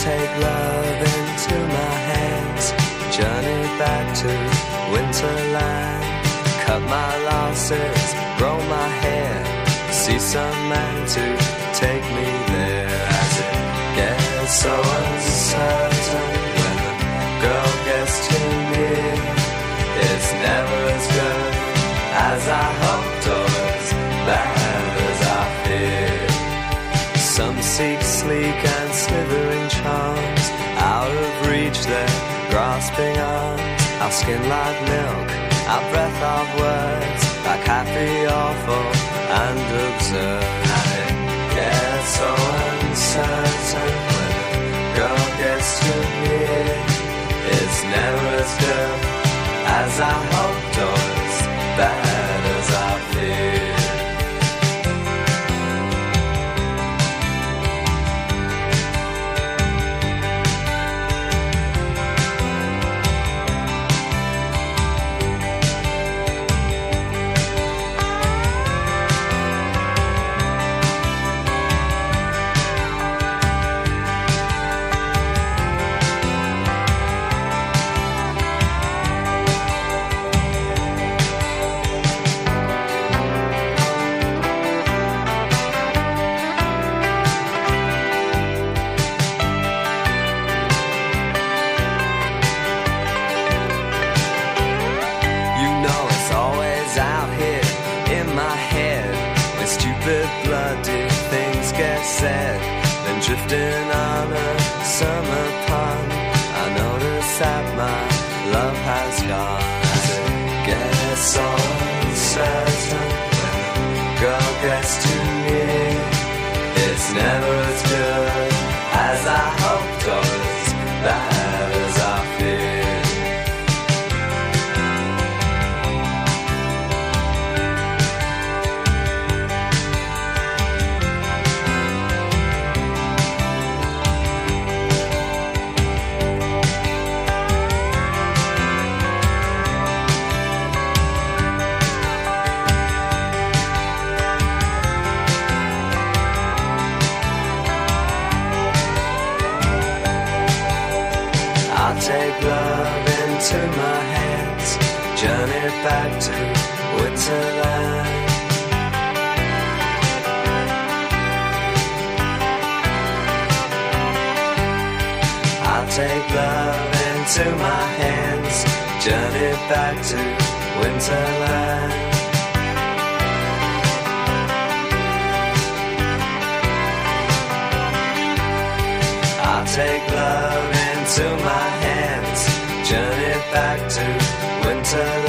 take love into my hands, journey back to winterland, cut my losses, grow my hair, see some man to take me there. As it gets so uncertain when the girl gets too near, it's never as good as I hoped or as bad as I feared. Some seek sleek and slithering charms, out of reach their grasping arms, our skin like milk, our breath of words, like happy, awful, and absurd. And it gets so uncertain when a girl gets too near, it's never as good as I hoped or as bad as I feared. Drifting on a summer pond, I notice that my love has gone. As it gets so uncertain when a girl gets too near, it's never as good as I hoped or as bad as I feared. Take love into my hands, journey back to winterland. I'll take love into my hands, journey back to winterland. I'll take love into my hands, journey back to winterland.